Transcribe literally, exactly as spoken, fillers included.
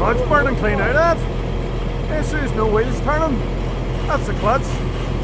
it's burning clean out of it. This is no wheels turning. That's the clutch.